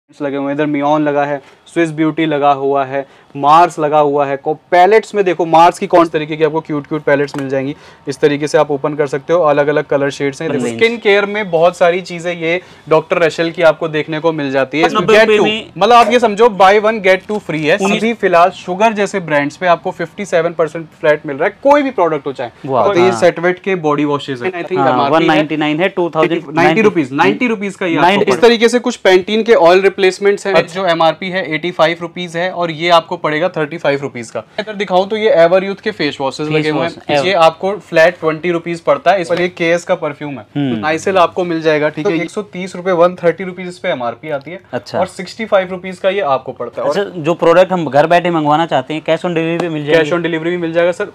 लगे हुए हैं, इधर मियोन लगा है, स्विस ब्यूटी लगा हुआ है, मार्स लगा हुआ है। पैलेट्स में देखो मार्स की कौन तरीके की आपको क्यूट पैलेट्स मिल जाएंगी। इस तरीके से आप ओपन कर सकते हो, अलग अलग कलर शेड्स हैं। स्किन केयर में बहुत सारी चीजें ये डॉक्टर रशेल की आपको देखने को मिल जाती है। मतलब आप ये समझो बाय 1 गेट 2 फ्री है। अभी फिलहाल शुगर जैसे ब्रांड्स पे आपको 57% फ्लैट मिल रहा है, कोई भी प्रोडक्ट हो चाहे। तो ये सेटवेट के बॉडी वॉशेज है, आई थिंक 199 है, 90 रुपीज का ये। इस तरीके से कुछ पेंटीन के ऑयल रिप्लेसमेंट्स हैं जो एमआरपी है 85 रुपीज है और ये आपको पड़ेगा 35 रुपीज का। अगर दिखाऊं तो ये एवर यूथ के फेस वॉशेस लगे हुए हैं, ये आपको फ्लैट 20 रुपीज पड़ता है। इस पर ये केएस का परफ्यूम है, नाइसिल आपको मिल जाएगा, ठीक है। 130 रुपए 130 रुपीज इस पे एमआरपी आती है। अच्छा। और 65 रुपीज का ये आपको पड़ता है। अच्छा, जो प्रोडक्ट हम घर बैठे मंगवाना चाहते हैं कैश ऑन डिलीवरी मिल जाएगा? कैश ऑन डिलीवरी भी मिल जाएगा सर।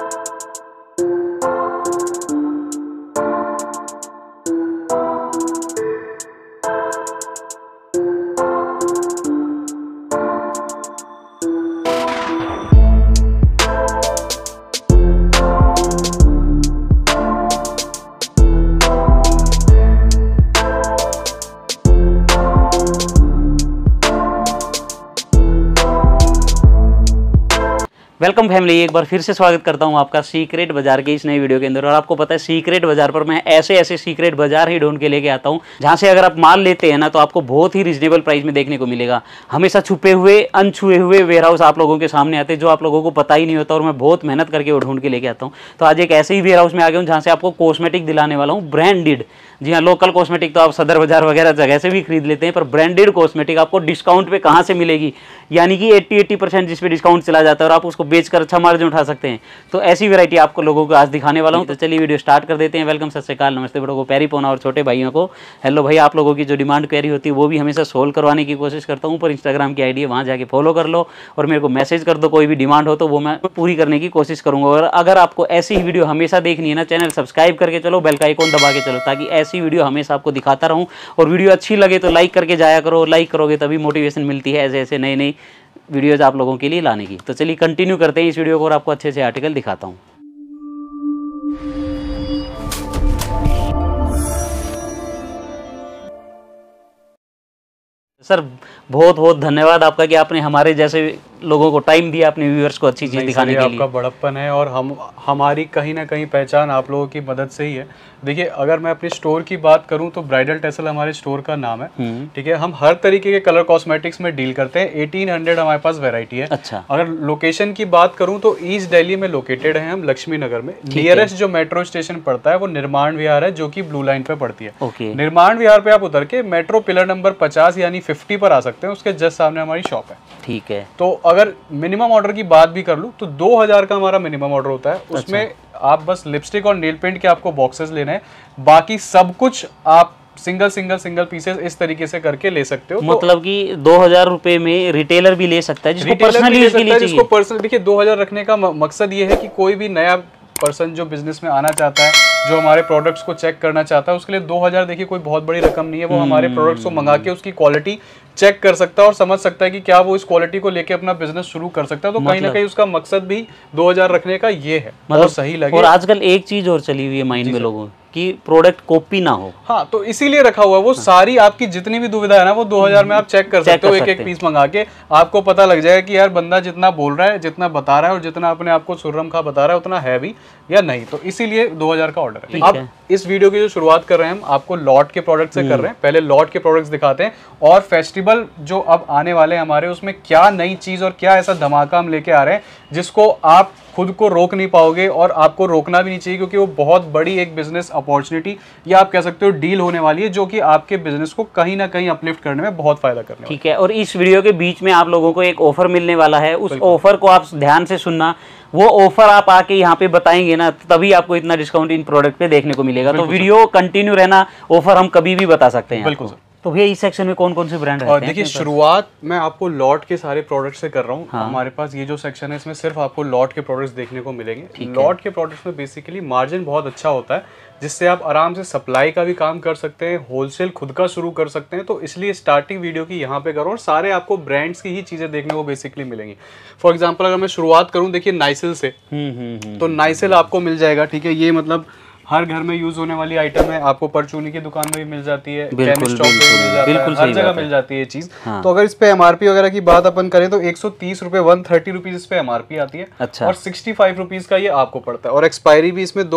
वेलकम फैमिली, एक बार फिर से स्वागत करता हूं आपका सीक्रेट बाजार के इस नई वीडियो के अंदर। और आपको पता है सीक्रेट बाजार पर मैं ऐसे सीक्रेट बाजार ही ढूंढ के लेके आता हूं जहां से अगर आप माल लेते हैं ना तो आपको बहुत ही रीजनेबल प्राइस में देखने को मिलेगा। हमेशा छुपे हुए अनछुए हुए वेयर हाउस आप लोगों के सामने आते हैं जो आप लोगों को पता ही नहीं होता, और मैं बहुत मेहनत करके वो ढूंढ के लेके आता हूँ। तो आज एक ऐसे ही वेयर हाउस में आ गया हूँ जहाँ से आपको कॉस्मेटिक दिलाने वाला हूँ, ब्रांडेड। जी हाँ, लोकल कॉस्मेटिक तो आप सदर बाजार वगैरह जगह से भी खरीद लेते हैं, पर ब्रांडेड कॉस्मेटिक आपको डिस्काउंट पे कहाँ से मिलेगी, यानी कि 80% जिस पे डिस्काउंट चला जाता है और आप उसको बेचकर अच्छा मार्जिन उठा सकते हैं। तो ऐसी वैरायटी आपको लोगों को आज दिखाने वाला हूँ। तो चलिए वीडियो स्टार्ट कर देते हैं। वेलकम, सत श्री अकाल, नमस्ते बड़ों को, पैरी पोना और छोटे भाइयों को हेलो भाई। आप लोगों की जो डिमांड क्वेरी होती है वो भी हमेशा सोल्व करवाने की कोशिश करता हूँ। पर इंस्टाग्राम की आईडी है, वहाँ जाके फॉलो कर लो और मेरे को मैसेज कर दो। कोई भी डिमांड हो तो वो मैं पूरी करने की कोशिश करूँगा। और अगर आपको ऐसी ही वीडियो हमेशा देखनी है ना, चैनल सब्सक्राइब करके चलो, बेल का आइकॉन दबा के चलो, ताकि ऐसी वीडियो हमेशा आपको दिखाता रहूँ। और वीडियो अच्छी लगे तो लाइक करके जाया करो, लाइक करोगे तभी मोटिवेशन मिलती है ऐसे नई वीडियोज़ आप लोगों के लिए लाने की। तो चलिए कंटिन्यू करते हैं इस वीडियो को और आपको अच्छे से आर्टिकल दिखाता हूँ। सर बहुत बहुत धन्यवाद आपका कि आपने हमारे जैसे लोगों को टाइम दिया अपने व्यूअर्स को अच्छी चीज़ दिखाने के लिए। आपका बड़प्पन है और हमारी कहीं ना कहीं पहचान आप लोगों की मदद से ही है। देखिए, अगर मैं अपने स्टोर की बात करूं तो ब्राइडल टेसल हमारे स्टोर का नाम है, ठीक है। हम हर तरीके के कलर कॉस्मेटिक्स में डील करते हैं। 1800 हमारे पास वैरायटी है। अच्छा। अगर लोकेशन की बात करूं तो ईस्ट दिल्ली में लोकेटेड है हम, लक्ष्मी नगर में। नियरेस्ट जो मेट्रो स्टेशन पड़ता है वो निर्माण विहार है, जो कि ब्लू लाइन पे पड़ती है। निर्माण विहार पे आप उतर के मेट्रो पिलर नंबर 50 यानी 50 पर आ सकते हैं, उसके जस्ट सामने हमारी शॉप है। ठीक है। तो अगर मिनिमम ऑर्डर की बात भी कर लूं तो 2000 का हमारा मिनिमम ऑर्डर होता है। उसमें आप बस लिपस्टिक और नेल पेंट के आपको बॉक्सेस लेने हैं, बाकी सब कुछ आप सिंगल पीसेस इस तरीके से करके ले सकते हो। मतलब कि 2000 रुपए में रिटेलर भी ले सकता है, जिसको पर्सनली यूज के लिए चाहिए। जिसको पर्सनल, देखिए 2000 रखने का मकसद ये है कि कोई भी नया पर्सन जो बिजनेस में आना चाहता है, जो हमारे प्रोडक्ट्स को चेक करना चाहता है, उसके लिए 2000 देखिए कोई बहुत बड़ी रकम नहीं है। वो हमारे प्रोडक्ट्स को मंगा के उसकी क्वालिटी चेक कर सकता है और समझ सकता है कि क्या वो इस क्वालिटी को लेके अपना बिजनेस शुरू कर सकता है। तो कहीं ना कहीं उसका मकसद भी 2000 रखने का ये है, मतलब सही लगे। और आजकल एक चीज और चली हुई है माइंड में लोगों कि प्रोडक्ट कॉपी ना हो। हाँ, तो इसीलिए रखा हुआ है। वो सारी आपकी जितनी भी दुविधा है ना, वो 2000 में आप चेक कर सकते हो। एक पीस मंगा के आपको पता लग जाएगा कि यार बंदा जितना बोल रहा है, जितना बता रहा है और जितना अपने आपको सुर्रम खा बता रहा है, उतना है भी या नहीं। तो इसीलिए 2000 का ऑर्डर है। अब इस वीडियो की जो शुरुआत कर रहे हैं हम आपको लॉट के प्रोडक्ट से कर रहे हैं। पहले लॉट के प्रोडक्ट्स दिखाते हैं और फेस्टिवल जो अब आने वाले हैं हमारे, उसमें क्या नई चीज और क्या ऐसा धमाका हम लेके आ रहे हैं जिसको आप खुद को रोक नहीं पाओगे और आपको रोकना भी नहीं चाहिए, क्योंकि वो बहुत बड़ी एक बिजनेस अपॉर्चुनिटी या आप कह सकते हो डील होने वाली है, जो कि आपके बिजनेस को कहीं ना कहीं अपलिफ्ट करने में बहुत फायदा करने वाला है। ठीक है। और इस वीडियो के बीच में आप लोगों को एक ऑफर मिलने वाला है, उस ऑफर को आप ध्यान से सुनना। वो ऑफर आप आके यहाँ पे बताएंगे ना, तभी आपको इतना डिस्काउंट इन प्रोडक्ट पे देखने को मिलेगा। तो वीडियो कंटिन्यू रहना, ऑफर हम कभी भी बता सकते हैं। बिल्कुल। तो भैया इस सेक्शन में कौन कौन से ब्रांड हैं? देखिए, शुरुआत मैं आपको लॉट के सारे प्रोडक्ट्स से कर रहा हूँ। हमारे पास ये जो सेक्शन है इसमें सिर्फ आपको लॉट के प्रोडक्ट्स देखने को मिलेंगे। लॉट के प्रोडक्ट्स में बेसिकली मार्जिन बहुत अच्छा होता है, जिससे आप आराम से सप्लाई का भी काम कर सकते हैं, होलसेल खुद का शुरू कर सकते हैं। तो इसलिए स्टार्टिंग वीडियो की यहाँ पे करो और सारे आपको ब्रांड्स की ही चीजें देखने को बेसिकली मिलेंगी। फॉर एग्जांपल अगर मैं शुरुआत करूँ, देखिए नाइसिल से, तो नाइसिल आपको मिल जाएगा, ठीक है। ये मतलब हर घर में यूज होने वाली आइटम है, आपको परचूनी की दुकान में भी मिल जाती है, बिल्कुल केमिस्ट शॉप में भी मिल जाता है, हर जगह मिल जाती है ये चीज। तो अगर इस पे एमआरपी वगैरह की बात अपन करें तो 130 रुपए 130 रुपीज इस पे एमआरपी आती है। अच्छा। और 65 रुपीज का ये आपको पड़ता है, और एक्सपायरी भी इसमें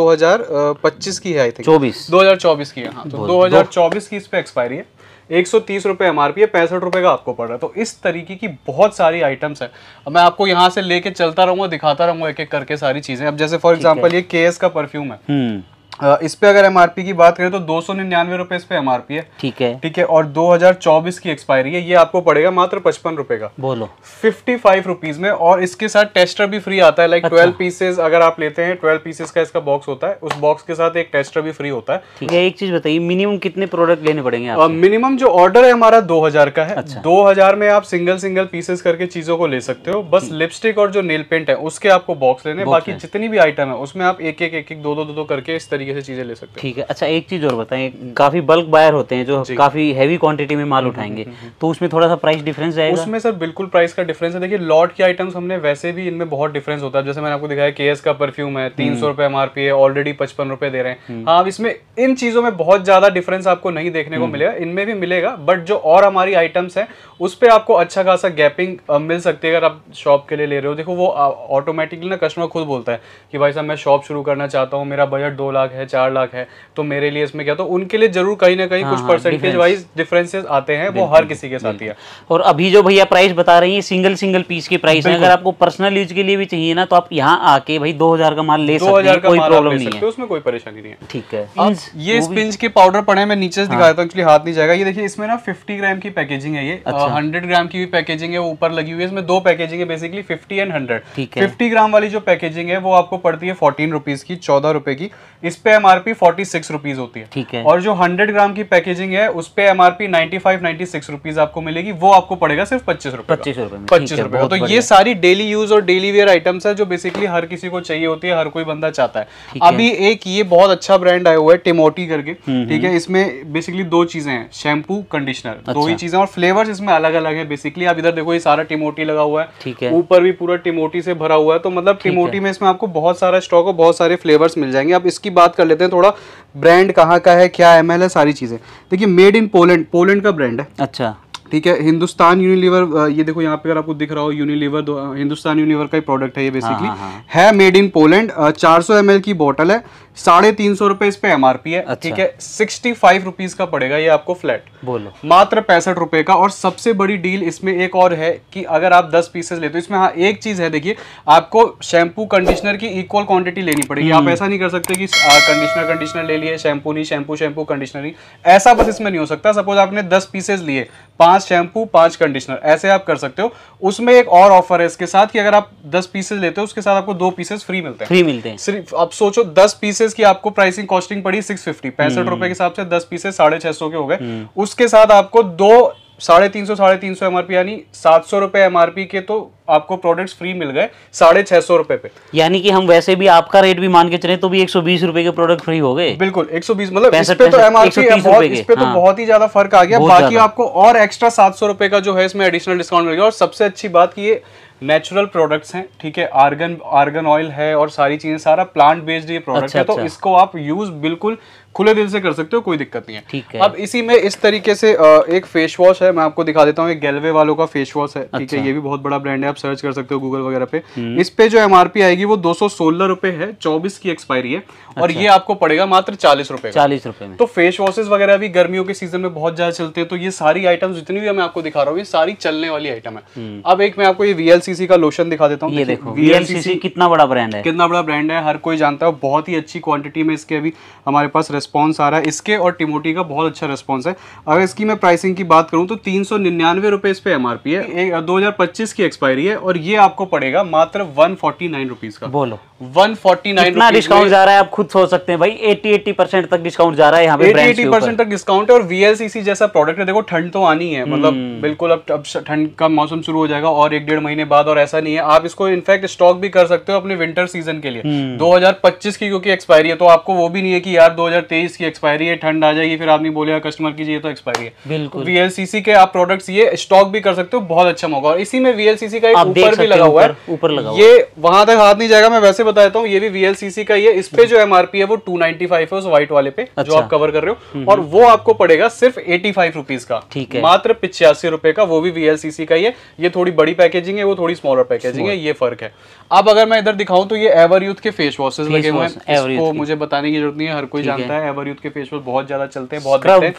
2025 की है, आई थिंक 2024 की है। हाँ, तो 2024 की इस पे एक्सपायरी है। 130 रुपए एमआरपी है, 65 रुपए का आपको पड़ रहा है। तो इस तरीके की बहुत सारी आइटम्स है। अब मैं आपको यहाँ से लेके चलता रहूंगा, दिखाता रहूंगा एक एक करके सारी चीजें। अब जैसे फॉर एग्जांपल ये केएस का परफ्यूम है, इस पे अगर एमआरपी की बात करें तो 299 रुपए इस पे एमआरपी है। ठीक है, और 2024 की एक्सपायरी है। ये आपको पड़ेगा मात्र 55 रुपए का, बोलो 55 रुपीज में। और इसके साथ टेस्टर भी फ्री आता है, लाइक 12 पीसेस अगर आप लेते हैं, 12 पीसेस का इसका बॉक्स होता है, उस बॉक्स के साथ एक टेस्टर भी फ्री होता है। ठीक है, एक चीज बताइए, मिनिमम कितने प्रोडक्ट लेने पड़ेंगे? मिनिमम जो ऑर्डर है हमारा 2000 का है। अच्छा। 2000 में आप सिंगल पीसेस करके चीजों को ले सकते हो। बस लिपस्टिक और जो नेल पेंट है उसके आपको बॉक्स लेने, बाकी जितनी भी आइटम है उसमें आप एक एक दो करके इस तरीके से चीजें ले सकते हो। ठीक है। अच्छा, एक चीज और बताएं, काफी बल्क बायर होते हैं जो काफी हैवी क्वांटिटी में माल उठाएंगे, तो उसमें थोड़ा सा प्राइस डिफरेंस जाएगा? उसमें सर बिल्कुल प्राइस का डिफरेंस है। देखिए लॉट की आइटम्स हमने वैसे भी इनमें बहुत डिफरेंस होता है। जैसे मैंने आपको दिखाया केएस का परफ्यूम है, 300 रुपए एमआरपी है, ऑलरेडी 55 रुपए दे रहे हैं। हाँ, इसमें इन चीजों में बहुत ज्यादा डिफरेंस आपको नहीं देखने को मिलेगा, इनमें भी मिलेगा, बट जो और हमारी आइटम्स है उस पर आपको अच्छा खासा गैपिंग मिल सकती है अगर आप शॉप के लिए ले रहे हो। देखो वो ऑटोमेटिकली ना कस्टमर खुद बोलता है कि भाई साहब मैं शॉप शुरू करना चाहता हूँ, मेरा बजट 2 लाख है, 4 लाख है, तो मेरे लिए इसमें क्या, तो उनके लिए जरूर कहीं ना कहीं कुछ परसेंटेज वाइज डिफरेंसेस आते हैं, वो हर किसी के साथ ही है। और अभी जो भैया प्राइस बता रही है सिंगल पीस की प्राइस है, अगर आपको पर्सनल यूज के लिए भी चाहिए ना तो आप यहाँ आके भाई 2000 का माल ले सकते हैं, कोई प्रॉब्लम नहीं है, उसमें कोई परेशानी नहीं है। ठीक है। ये स्पिंज के पाउडर पड़े, मैं नीचे से दिखाता हूँ, एक्चुअली हाथ नहीं जाएगा। ये देखिए इसमें ना 50 ग्राम की पैकेजिंग है, ये 100 ग्राम की भी पैकेजिंग है, वो ऊपर लगी हुई है। इसमें 2 पैकेजिंग है बेसिकली, 50 एंड 100। 50 ग्राम वाली जो पैकेजिंग है वो आपको पड़ती है 14 रुपीज की, 14 रुपए की। इस पे एमआरपी 46 रुपीज होती है। ठीक है। और जो 100 ग्राम की पैकेजिंग है उस पे एमआरपी 95-96 रुपीज आपको मिलेगी, वो आपको पड़ेगा सिर्फ 25 रुपए। 25 रुपए। तो ये सारी डेली यूज और डेली वेयर आइटम्स है जो बेसिकली हर किसी को चाहिए होती है, हर कोई बंदा चाहता है। अभी एक ये बहुत अच्छा ब्रांड आया हुआ है टिमोटी करके, ठीक है। इसमें बेसिकली 2 चीजें हैं, शैम्पू कंडीशनर, 2 ही चीजें, और फ्लेवर्स इसमें अलग अलग है बेसिकली। आप इधर देखो ये सारा टिमोटी लगा हुआ है, ऊपर भी पूरा टिमोटी से भरा हुआ है। तो मतलब टिमोटी में इसमें आपको बहुत सारा स्टॉक और बहुत सारे फ्लेवर्स मिल जाएंगे। अब इसकी बात कर लेते हैं थोड़ा, ब्रांड कहाँ का है, क्या एमएल है, सारी चीजें। देखिए मेड इन पोलैंड का ब्रांड है। अच्छा, ठीक है। हिंदुस्तान यूनिलीवर, ये देखो यहाँ पे अगर आपको दिख रहा हो यूनिलीवर, हिंदुस्तान यूनिलीवर का ही प्रोडक्ट है ये बेसिकली। है मेड इन पोलैंड, 400 ml की बोतल है, 350 रुपए इस पे एमआरपी है। ठीक है, 65 रुपीज का पड़ेगा ये आपको फ्लैट, बोलो मात्र 65 रुपए का। और सबसे बड़ी डील इसमें एक और है कि अगर आप 10 पीसेस लेते हो, इसमें हाँ एक चीज है, देखिए आपको शैम्पू कंडीशनर की इक्वल क्वांटिटी लेनी पड़ेगी। आप ऐसा नहीं कर सकते कि कंडीशनर ले लिए, शैम्पू नहीं, शैम्पू कंडीशनर नहीं, ऐसा बस इसमें नहीं हो सकता। सपोज आपने 10 पीसेस लिए, 5 शैम्पू 5 कंडीशनर, ऐसे आप कर सकते हो। उसमें एक और ऑफर है इसके साथ कि अगर आप 10 पीसेस लेते हो उसके साथ आपको 2 पीसेस फ्री मिलते हैं। सिर्फ आप सोचो 10 पीसेस की आपको प्राइसिंग कॉस्टिंग पड़ी 650, 65 रुपए के हिसाब से 10 पीसेस 650 के हो गए। उसके साथ आपको 2 350 एमआरपी यानी 700 रुपए एमआरपी के तो आपको प्रोडक्ट्स फ्री मिल गए 650 रुपए पे। यानी कि हम वैसे भी आपका रेट भी मान के चले तो भी 120 रुपए के प्रोडक्ट फ्री हो गए। बिल्कुल 120, मतलब इस पे तो एमआरपी इस पे तो बहुत ही ज्यादा फर्क आ गया। बाकी आपको और एक्स्ट्रा 700 रुपए का जो है इसमें एडिशनल डिस्काउंट मिल गया। और सबसे अच्छी बात की ये नेचुरल प्रोडक्ट्स हैं, ठीक है। आर्गन ऑयल है और सारी चीजें, सारा प्लांट बेस्ड ये प्रोडक्ट है। तो इसको आप यूज बिल्कुल खुले दिल से कर सकते हो, कोई दिक्कत नहीं है। ठीक है। अब इसी में इस तरीके से एक फेस वॉश है, मैं आपको दिखा देता हूँ। एक गैल्वे वालों का फेस वॉश है, ठीक है। ये भी बहुत बड़ा ब्रांड है, आप सर्च कर सकते हो गूगल वगैरह पे। इस पे जो एमआरपी आएगी वो 216 रुपए है, 24 की एक्सपायरी है। और ये आपको पड़ेगा मात्र 40 रुपए, 40 रुपए में। तो फेस वॉशेस वगैरह भी गर्मियों के सीजन में बहुत ज्यादा चलते हैं। तो ये सारी आइटम्स जितनी भी मैं आपको दिखा रहा हूँ ये सारी चलने वाली आइटम है। अब एक मैं आपको ये VLCC का लोशन दिखा देता हूँ। ये देखो VLCC कितना बड़ा ब्रांड है, कितना बड़ा ब्रांड है, हर कोई जानता है। बहुत ही अच्छी क्वांटिटी में इसके अभी हमारे पास रिस्पॉन्स आ रहा है। इसके और टिमोटी का बहुत अच्छा रिस्पॉन्स है। अगर इसकी मैं प्राइसिंग की बात करूं तो 399 रुपए इस पे एमआरपी है, 2025 की एक्सपायरी है। और ये आपको पड़ेगा मात्र 149 रुपीज का, बोलो 149। कितना डिस्काउंट जा रहा है आप खुद सोच सकते हैं भाई। 80% तक डिस्काउंट जा रहा है यहाँ पे, 80% तक डिस्काउंट है। और VLCC जैसा प्रोडक्ट है, देखो ठंड तो आनी है, मतलब बिल्कुल अब ठंड का मौसम शुरू हो जाएगा और 1-1.5 महीने बाद। और ऐसा नहीं है, आप इसको इनफैक्ट स्टॉक भी कर सकते हो अपने विंटर सीजन के लिए। 2025 की क्योंकि एक्सपायरी है, तो आपको वो भी नहीं है कि यार 2023 की एक्सपायरी है, ठंड आ जाएगी, फिर आदमी बोलेगा कस्टमर की ये तो एक्सपायरी है। बिल्कुल VLCC के आप प्रोडक्ट्स ये स्टॉक भी कर सकते हो, बहुत अच्छा मौका। और इसी में VLCC का एक ऊपर भी लगा हुआ है, ऊपर लगा, ये वहां तक हाथ नहीं जाएगा। मैं वैसे बताता हूँ, ये भी VLCC का ही है। इस पे जो MRP है वो 295 है उस व्हाइट वाले पे, जो आप कवर कर रहे हो, और वो आपको पड़ेगा सिर्फ 85 रुपीज का, ठीक है, मात्र 85 रुपए का। वो भी VLCC का ही है। ये थोड़ी बड़ी पैकेजिंग है, वो थोड़ी स्मॉलर पैकेजिंग है, ये फर्क है। अब अगर मैं इधर दिखाऊं तो ये एवर यूथ के फेस वॉशेस लगे हुए हैं। इसको मुझे बताने की जरूरत नहीं है, हर कोई जानता है एवर यूथ के फेस वॉश बहुत ज्यादा चलते हैं, बहुत बिकते हैं।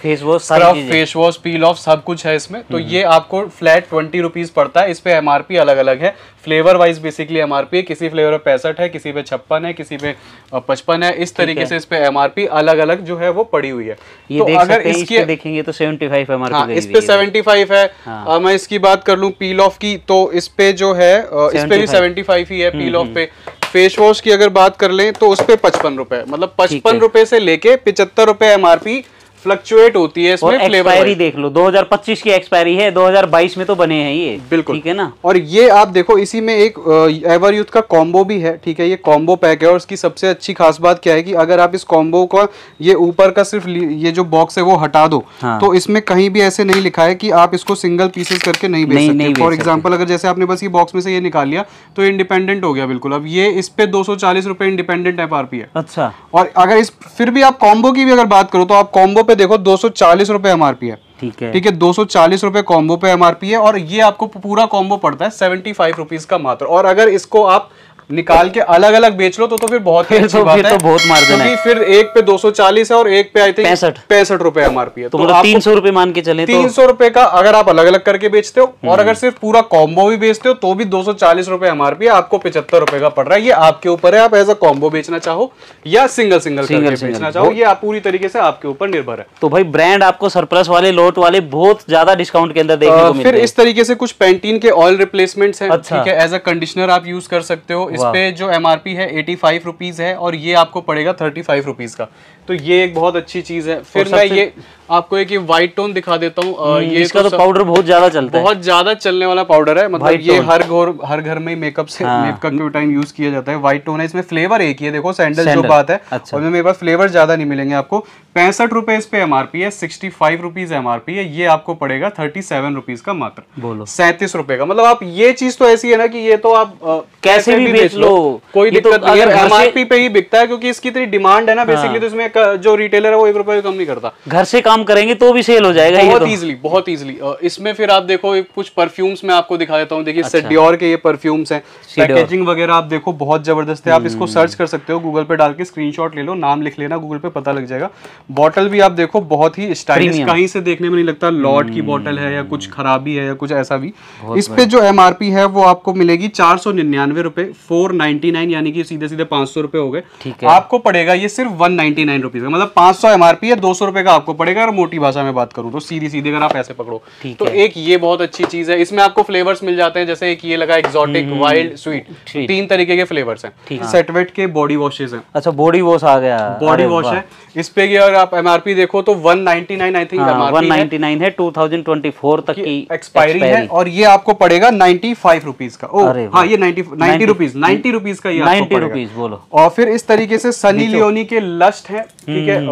फेस वॉश, पील ऑफ, सब कुछ है इसमें। तो ये आपको फ्लैट 20 रुपीज पड़ता है। इस पे MRP अलग अलग है, फ्लेवर वाइज बेसिकली MRP है। किसी फ्लेवर पे 65 है, किसी पे 56 है, किसी पे 55 है। इस तरीके से इस पे MRP अलग अलग जो है वो पड़ी हुई है। तो अगर इसकी देखेंगे तो 75 MRP, इस पे 75 है। मैं इसकी बात कर लूं पील ऑफ की, तो इस पे जो है इस पे भी 75 ही है पील ऑफ पे। फेस वॉश की अगर बात कर लें तो उस पे 55 रुपए, मतलब 55 रुपए से लेके 75 रुपए MRP फ्लक्चुएट होती है इसमें। एक्सपायरी देख लो, 2025 की एक्सपायरी है, 2022 में तो बने हैं ये, बिल्कुल, ठीक है ना। और ये आप देखो, इसी में एक एवर यूथ का कॉम्बो भी है, ठीक है, ये कॉम्बो पैक है। और इसकी सबसे अच्छी खास बात क्या है कि अगर आप इस कॉम्बो का ये ऊपर का सिर्फ ये जो बॉक्स है वो हटा दो, तो इसमें कहीं भी ऐसे नहीं लिखा है कि आप इसको सिंगल पीसेस करके नहीं बेच सकते। फॉर एग्जाम्पल, अगर जैसे आपने बस ये बॉक्स में से ये निकाल लिया तो इंडिपेंडेंट हो गया बिल्कुल। अब ये इस पे 240 रुपए इंडिपेंडेंट MRP है। अच्छा, और अगर इस फिर भी आप कॉम्बो की भी अगर बात करो तो आप कॉम्बो पे देखो 240 रुपए MRP है, ठीक है, 240 रुपए कॉम्बो पे MRP है। और ये आपको पूरा कॉम्बो पड़ता है 75 रुपीज का मात्र। और अगर इसको आप निकाल के अलग अलग बेच लो तो फिर बहुत ही अच्छी बात है, तो बहुत मार्जिन है। फिर एक पे 240 है और एक पे आई थिंक 65 रुपए MRP है। तो मतलब 300 रुपए मान के चले, 300 रुपए का अगर आप अलग अलग करके बेचते हो, और अगर सिर्फ पूरा कॉम्बो भी बेचते हो तो भी 240 रुपए MRP है, आपको 75 रुपए का पड़ रहा है। ये आपके ऊपर है, आप एज अ कॉम्बो बेचना चाहो या सिंगल करके बेचना चाहो, ये आप पूरी तरीके से आपके ऊपर निर्भर है। तो भाई ब्रांड आपको सरप्लस वाले, लोट वाले बहुत ज्यादा डिस्काउंट के अंदर देखने को मिलते हैं। फिर इस तरीके से कुछ पेंटीन के ऑयल रिप्लेसमेंट्स हैं, ठीक है, एज अ कंडीशनर आप यूज कर सकते हो। इस पे जो MRP है 85 रुपीज है और ये आपको पड़ेगा 35 रुपीज का। तो ये एक बहुत अच्छी चीज है। फिर मैं ये आपको एक व्हाइट टोन दिखा देता हूँ। ये इसका तो पाउडर बहुत ज्यादा चलता है, बहुत ज्यादा चलने वाला पाउडर है। मतलब ये हर घर में मेकअप के टाइम यूज किया जाता है। व्हाइट टोन है, इसमें फ्लेवर एक ही है, देखो सैंडल जो बात है। अच्छा। और मेरे पास फ्लेवर ज्यादा नहीं मिलेंगे आपको। 65 रुपए इस पे MRP है, 65 रुपीज MRP है। ये आपको पड़ेगा 37 रुपीज का मात्र, बोलो 37 रुपए का। मतलब आप ये चीज तो ऐसी है ना कि ये तो आप कैसे भी बेच लो, कोई दिक्कत नहीं है। MRP पे ही बिकता है क्योंकि इसकी इतनी डिमांड है ना बेसिकली। तो इसमें जो रिटेलर है वो 1 रुपए कम नहीं करता। घर से काम करेंगे तो भी सेल हो जाएगा बहुत इजीली। इसमें फिर आप देखो कुछ परफ्यूम्स में आपको दिखा देता हूँ। देखिए डियोर के ये परफ्यूम्स हैं, पैकेजिंग वगैरह आप देखो बहुत जबरदस्त है। आप इसको सर्च कर सकते हो, गूगल पे डाल के स्क्रीनशॉट ले लो, नाम लिख लेना, गूगल पे पता लग जाएगा। बॉटल भी आप देखो बहुत ही स्टाइलिश, कहीं से देखने में नहीं लगता लॉट की बॉटल है या कुछ खराबी है या कुछ ऐसा भी। इस पे जो MRP है वो आपको मिलेगी 499 रुपए, 499, यानी कि सीधे सीधे 500 रुपए हो गए। आपको पड़ेगा ये सिर्फ 199 रुपीज, मतलब 500 MRP है, 200 रुपए का आपको पड़ेगा। और मोटी भाषा में बात करूं तो सीधी अगर आप ऐसे पकड़ो तो एक ये बहुत अच्छी चीज है। इसमें आपको फ्लेवर्स मिल जाते हैं, जैसे एक ये लगा एक्सोटिक, वाइल्ड, स्वीट, 3 तरीके के फ्लेवर्स हैं। सेटवेट के बॉडी वॉशेस हैं। अच्छा, बॉडी वॉश आ गया, बॉडी वॉश है। इस पे अगर आप MRP देखो तो 199 आई थिंक MRP 199 है, 2024 तक की एक्सपायरी है। और ये आपको पड़ेगा 95 रुपीज का। हाँ, ये 90 रुपीज का ये आपको पड़ेगा, बोलो। और फिर इस तरीके से सनी लियोनी के लस्ट है, ठीक है,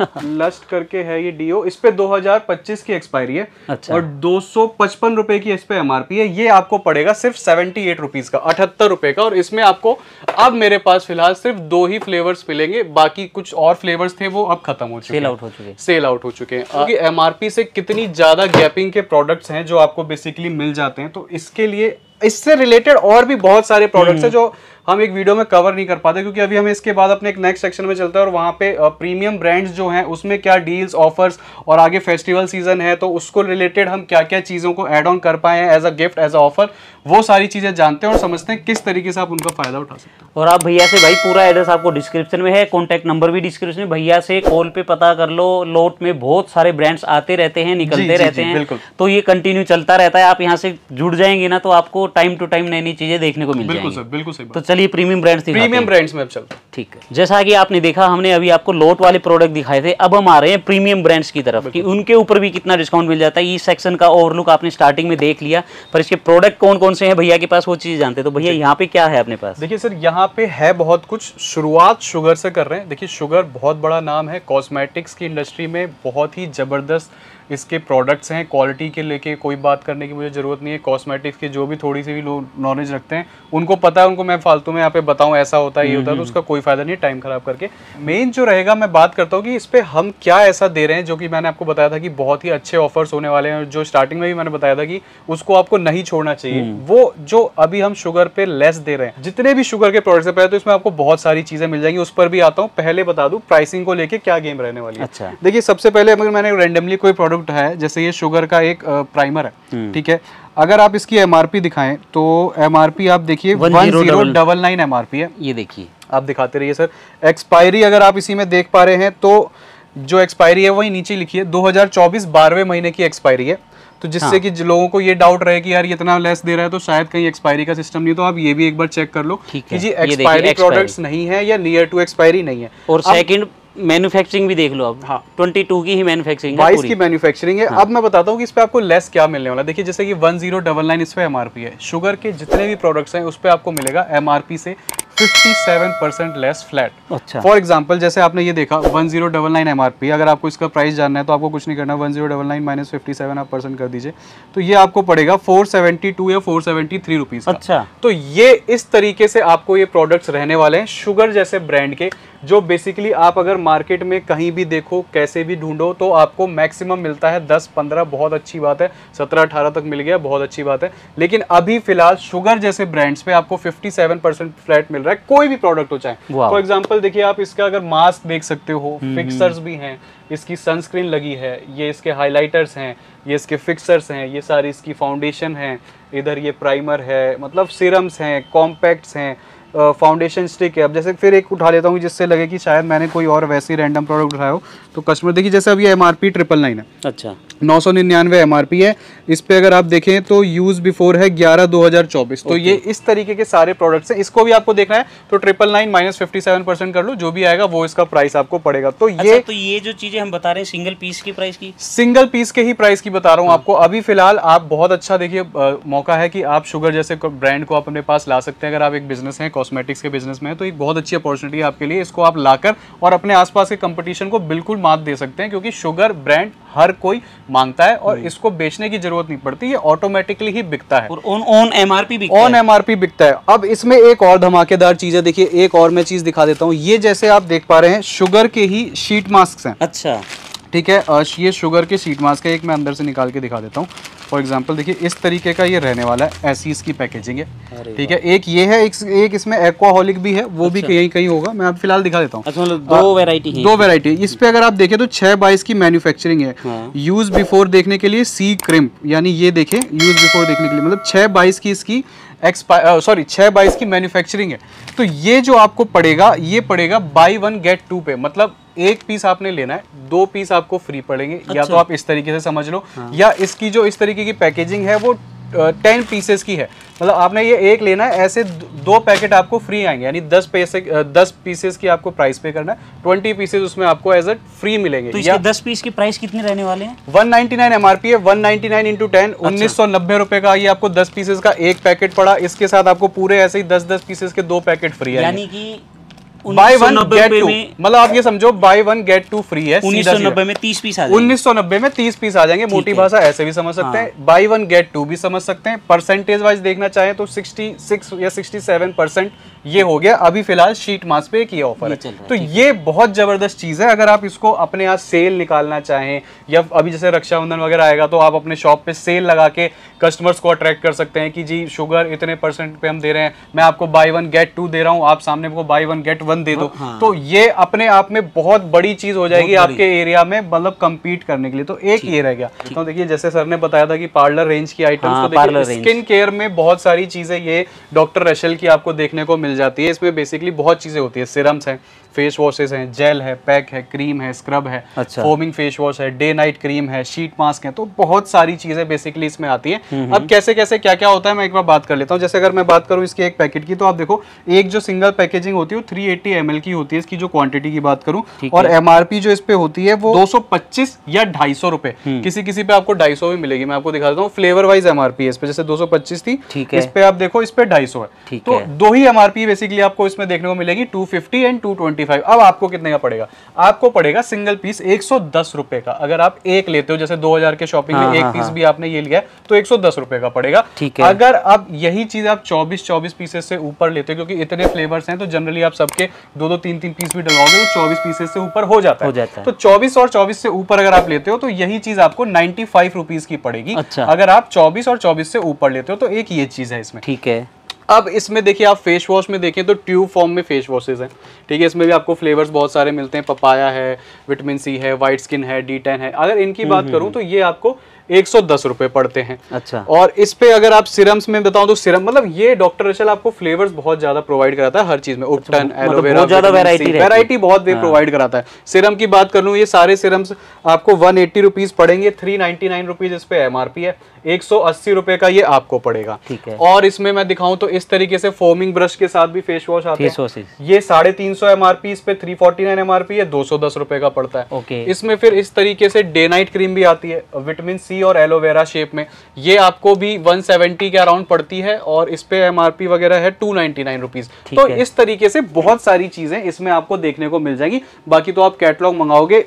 लस्ट करके है ये डीओ। इस पे 2025 की एक्सपायरी है। अच्छा। और 255 रुपए की इस पे MRP है। ये आपको पड़ेगा सिर्फ 78 रुपीज का, 78 रुपए का। और इसमें आपको अब मेरे पास फिलहाल सिर्फ 2 ही फ्लेवर्स मिलेंगे, बाकी कुछ और फ्लेवर्स थे वो अब खत्म हो चुके हैं, सेल आउट हो चुके हैं। क्योंकि MRP से कितनी ज्यादा गैपिंग के प्रोडक्ट्स हैं जो आपको बेसिकली मिल जाते हैं। तो इसके लिए इससे रिलेटेड और भी बहुत सारे प्रोडक्ट्स हैं जो हम एक वीडियो में कवर नहीं कर पाते, क्योंकि अभी हमें इसके बाद अपने एक नेक्स्ट सेक्शन में चलता है और वहाँ पे प्रीमियम ब्रांड्स जो हैं उसमें क्या डील्स, ऑफर्स, और आगे फेस्टिवल सीजन है तो उसको रिलेटेड हम क्या क्या चीज़ों को ऐड ऑन कर पाए हैं as a gift, as a offer, वो सारी चीज़ें जानते हैं और समझते हैं किस तरीके से आप उनका फायदा उठा सकते हैं। और आप भैया से, भाई पूरा एड्रेस आपको डिस्क्रिप्शन में है, कॉन्टैक्ट नंबर भी डिस्क्रिप्शन में, भैया से कॉल पे पता कर लो। लोट में बहुत सारे ब्रांड्स आते रहते हैं, निकलते रहते हैं, तो ये कंटिन्यू चलता रहता है। आप यहाँ से जुड़ जाएंगे ना तो आपको टाइम टू टाइम नई नई चीजें देखने को मिल जाएंगी। बिल्कुल सही। तो चलिए प्रीमियम ब्रांड्स में अब चलते हैं। ठीक है, जैसा कि आपने देखा, हमने अभी आपको लोट वाले प्रोडक्ट दिखाए थे, अब हम आ रहे हैं प्रीमियम ब्रांड्स की तरफ कि उनके ऊपर भी कितना डिस्काउंट मिल जाता है। इस सेक्शन का ओवरलुक आपने स्टार्टिंग में देख लिया, पर इसके प्रोडक्ट कौन कौन से हैं भैया के पास वो चीज जानते हैं। तो भैया यहाँ पे क्या है अपने पास? देखिए सर, यहाँ पे है बहुत कुछ। शुरुआत शुगर से कर रहे हैं। देखिए शुगर बहुत बड़ा नाम है, कॉस्मेटिक्स की इंडस्ट्री में बहुत ही जबरदस्त इसके प्रोडक्ट्स हैं, क्वालिटी के लेके कोई बात करने की मुझे ज़रूरत नहीं है। कॉस्मेटिक्स के जो भी थोड़ी सी भी लोग नॉलेज रखते हैं उनको पता है, उनको मैं फालतू में यहाँ पे बताऊँ ऐसा होता है ये होता है, तो उसका कोई फ़ायदा नहीं है टाइम ख़राब करके। मेन जो रहेगा मैं बात करता हूँ कि इस पर हम क्या ऐसा दे रहे हैं, जो कि मैंने आपको बताया था कि बहुत ही अच्छे ऑफर्स होने वाले हैं, जो स्टार्टिंग में भी मैंने बताया था कि उसको आपको नहीं छोड़ना चाहिए। वो जो अभी हम शुगर पे लेस दे रहे हैं, जितने भी शुगर के प्रोडक्ट्स है, पहले तो इसमें आपको बहुत सारी चीजें मिल जाएंगी, उस पर भी आता हूँ। पहले बता दूं प्राइसिंग को लेके क्या गेम रहने वाली है। अच्छा। देखिए सबसे पहले अगर मैंने रैंडमली कोई प्रोडक्ट है, जैसे ये शुगर का एक प्राइमर है, ठीक है, अगर आप इसकी एमआरपी दिखाएं तो एमआरपी आप देखिए 1099 एमआरपी है। ये देखिए आप दिखाते रहिए सर। एक्सपायरी अगर आप इसी में देख पा रहे हैं तो जो एक्सपायरी है वही नीचे लिखी है, 2024 12वें महीने की एक्सपायरी है। तो जिससे कि लोगों को ये डाउट रहे कि यार ये इतना लेस दे रहा है तो शायद कहीं एक्सपायरी का सिस्टम नहीं, तो आप ये भी एक बार चेक कर लो कि जी एक्सपायरी प्रोडक्ट्स नहीं है या नियर टू एक्सपायरी नहीं है। और सेकंड मैन्युफैक्चरिंग भी देख लो आप। हाँ, 22 की ही मैन्युफैक्चरिंग है, 22 की मैन्युफैक्चरिंग है। हाँ। अब मैं बताता हूँ कि इस पे आपको लेस क्या मिलने वाला है। देखिए जैसे कि 1099 इस पे एमआरपी है, शुगर के जितने भी प्रोडक्ट्स हैं उस पे आपको मिलेगा एमआरपी से 57% लेस फ्लैट। अच्छा। फॉर एग्जांपल जैसे आपने ये देखा 1099 एमआरपी, अगर आपको इसका प्राइस जानना है तो आपको कुछ नहीं करना, 1099 माइनस 57 आप % कर दीजिए तो ये आपको पड़ेगा 472 या 473 रुपीज। अच्छा। तो ये इस तरीके से आपको ये प्रोडक्ट्स रहने वाले हैं शुगर जैसे ब्रांड के, जो बेसिकली आप अगर मार्केट में कहीं भी देखो, कैसे भी ढूंढो, तो आपको मैक्सिमम मिलता है 10-15, बहुत अच्छी बात है, 17-18 तक मिल गया, बहुत अच्छी बात है। लेकिन अभी फिलहाल शुगर जैसे ब्रांड्स पे आपको 57% फ्लैट मिल रहा है, कोई भी प्रोडक्ट हो चाहे। फॉर एग्जांपल देखिए आप इसका अगर मास्क देख सकते हो, फिक्सर्स भी हैं, इसकी सनस्क्रीन लगी है, ये इसके हाइलाइटर्स हैं, ये इसके फिक्सर्स हैं, ये सारी इसकी फाउंडेशन है, इधर ये प्राइमर है, मतलब सीरम्स हैं, कॉम्पैक्ट्स हैं, फाउंडेशन स्टिक है। अब जैसे फिर एक उठा लेता हूँ जिससे लगे कि शायद मैंने कोई और वैसे ही रैंडम प्रोडक्ट उठाया हो, तो कस्टमर देखिए जैसे अब ये एमआरपी 999 है। अच्छा। 999 एमआरपी है। इस पे अगर आप देखें तो यूज बिफोर है 11/2024। तो ये इस तरीके के सारे प्रोडक्ट्स हैं। इसको भी आपको देखना है तो 999 माइनस 57% कर लो, जो भी आएगा वो इसका प्राइस आपको पड़ेगा। तो ये तो ये जो चीजें हम बता रहे हैं सिंगल पीस की प्राइस की, सिंगल पीस के ही प्राइस की बता रहा हूँ आपको। अभी फिलहाल आप बहुत अच्छा देखिए मौका है कि आप शुगर जैसे ब्रांड को अपने पास ला सकते हैं। अगर आप एक बिजनेस है, कॉस्मेटिक्स के बिजनेस में है, तो एक बहुत अच्छी अपॉर्चुनिटी है आपके लिए। इसको आप लाकर और अपने आसपास के कंपटीशन को बिल्कुल मात दे सकते हैं, क्योंकि शुगर ब्रांड हर कोई मांगता है और इसको बेचने की जरूरत नहीं पड़ती, ये ऑटोमेटिकली ही बिकता है और ऑन एमआरपी बिकता है। ऑन एमआरपी बिकता है। अब इसमें एक और धमाकेदार चीज है, देखिए एक और मैं चीज दिखा देता हूँ। ये जैसे आप देख पा रहे हैं शुगर के ही शीट मास्क हैं। अच्छा, ठीक है। ये शुगर के शीट मास्क है, एक मैं अंदर से निकाल के दिखा देता हूँ। फॉर एग्जांपल देखिए इस तरीके का ये रहने वाला है, ऐसी इसकी पैकेजिंग है, ठीक है। एक ये है, एक इसमें एक्वाहॉलिक भी है, वो भी कहीं कहीं होगा, मैं आप फिलहाल दिखा देता हूँ। अच्छा, मतलब दो वैरायटी इस पे अगर आप देखें तो 6/22 की मैन्युफैक्चरिंग है। हाँ। यूज बिफोर देखने के लिए सी क्रिम्प, यानी ये देखें यूज बिफोर देखने के लिए मतलब 6/22 की इसकी 6/22 की मैन्युफैक्चरिंग है। तो ये जो आपको पड़ेगा, ये पड़ेगा बाई 1 गेट 2 पे, मतलब एक पीस आपने लेना है, 2 पीस आपको फ्री पड़ेंगे। अच्छा। या तो आप इस तरीके से समझ लो। हाँ। या इसकी जो इस तरीके की पैकेजिंग है वो 10 पीसेस की है, मतलब आपने ये एक लेना है, ऐसे 2 पैकेट आपको फ्री आएंगे, यानी 10 पीसेस की आपको प्राइस पे करना है, 20 पीसेस उसमें आपको एज अ फ्री मिलेंगे। तो इसके 10 पीस की प्राइस कितने रहने वाले हैं? 199 एमआरपी है, 199 इंटू 10 1990 रुपए का ये आपको 10 पीसेस का एक पैकेट पड़ा। इसके साथ आपको पूरे ऐसे ही 10 पीसेस के 2 पैकेट फ्री है, यानी कि बाय 1 गेट 2, मतलब आप ये समझो बाय 1 गेट 2 फ्री है। 1990 में 30 पीस आ जाएंगे। 1990 में 30 पीस आ जाएंगे। मोटी भाषा ऐसे भी समझ सकते हैं, बाय 1 गेट 2 भी समझ सकते हैं। परसेंटेज वाइज देखना चाहें तो 66 या 67% ये हो गया। अभी फिलहाल शीट मास्क पे ये ऑफर है, तो ये बहुत जबरदस्त चीज है। अगर आप इसको अपने यहाँ सेल निकालना चाहें, या अभी जैसे रक्षाबंधन वगैरह आएगा तो आप अपने शॉप पे सेल लगा के कस्टमर्स को अट्रैक्ट कर सकते हैं कि जी शुगर इतने % पे हम दे रहे हैं, मैं आपको बाय 1 गेट 2 दे रहा हूँ, आप सामने को बाय 1 गेट 1 दे दो। हाँ। तो ये अपने आप में बहुत बड़ी चीज हो जाएगी आपके एरिया में, मतलब कम्पीट करने के लिए। तो एक ये रह गया। तो देखिए जैसे सर ने बताया था कि पार्लर रेंज की आइटम्स, तो देखिए स्किन केयर में बहुत सारी चीजें ये डॉक्टर रशेल की आपको देखने को मिल जाती है। इसमें बेसिकली बहुत चीजें होती है, सीरम्स हैं, फेस वॉशेस हैं, जेल है, पैक है, क्रीम है, स्क्रब है, अच्छा। फोमिंग फेस वॉश है, डे नाइट क्रीम है, शीट मास्क है, तो बहुत सारी चीजें बेसिकली इसमें आती हैं। अब कैसे कैसे क्या क्या होता है मैं एक बार बात कर लेता हूँ। जैसे अगर मैं बात करूँ इसके एक पैकेट की, तो आप देखो एक जो सिंगल पैकेजिंग होती है वो 380 ml की होती है इसकी जो क्वांटिटी की बात करूं, और MRP जो इस पे होती है वो 225 या 250 रुपए, किसी किसी पे आपको 250 भी मिलेगी। मैं आपको दिखा देता हूँ फ्लेवर वाइज MRP है इस पे, जैसे 225 थी, इस पे आप देखो इस पे 250 है। तो दो ही MRP बेसिकली आपको इसमें देखने को मिलेगी, 250 एंड 225। अब आपको कितने का पड़ेगा? आपको पड़ेगा सिंगल पीस 110 रुपए का। अगर आप एक लेते हो, जैसे 2000 के शॉपिंग में एक पीस भी आपने ये लिया है तो 110 रुपए का पड़ेगा। अगर आप यही चीज आप 24 पीसेस से ऊपर लेते हो, क्योंकि इतने फ्लेवर्स हैं तो जनरली आप सबके 2-2, 3-3 पीस भी डलवाओगे तो 24 पीसेस से ऊपर हो जाता है। तो 24 और 24 से ऊपर अगर आप लेते हो तो यही चीज आपको 95 रुपीज की पड़ेगी। अगर आप 24 और 24 से ऊपर लेते हो तो एक ये चीज है इसमें। ठीक है। अब इसमें देखिए आप फेस वॉश में देखें तो ट्यूब फॉर्म में फेस वॉशेज हैं, ठीक है। इसमें भी आपको फ्लेवर्स बहुत सारे मिलते हैं, पपाया है, विटामिन सी है, व्हाइट स्किन है, D10 है। अगर इनकी बात करूं तो ये आपको 110 रुपए पड़ते हैं। अच्छा। और इस पे अगर आप सिरम्स में बताऊं तो सिरम, मतलब ये डॉक्टर रचल आपको फ्लेवर्स बहुत ज्यादा प्रोवाइड कराता है हर चीज में, उपटन, एलोवेरा, वैरायटी बहुत प्रोवाइड कराता है। सिरम की बात कर लूं, ये सारे सिरम्स आपको 180 रुपीज पड़ेंगे, 399 रुपीज इस पे MRP है, 180 रुपए का ये आपको पड़ेगा। ठीक है। और इसमें मैं दिखाऊं तो इस तरीके से फोमिंग ब्रश के साथ भी फेस वॉश आते हैं, ये 350 MRP, इस पे 349 MRP है, 210 रुपए का पड़ता है। ओके। इसमें फिर इस तरीके से डे नाइट क्रीम भी आती है विटामिन सी और एलोवेरा शेप में, ये आपको भी 170 के अराउंड पड़ती है, और इस पे MRP वगैरह है 299 रुपीज। तो इस तरीके से बहुत सारी चीजें इसमें आपको देखने को मिल जाएगी। बाकी तो आप कैटलॉग मंगाओगे।